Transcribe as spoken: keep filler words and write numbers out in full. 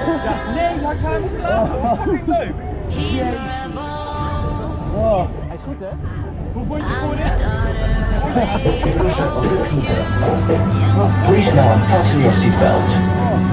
Ja, nee, hard gaan moeten laten. Dat is fucking leuk. Oh. Hij is goed, hè? Hoe vond je het voor dit? Inversion of the P O V. Please now unfasten your seatbelt.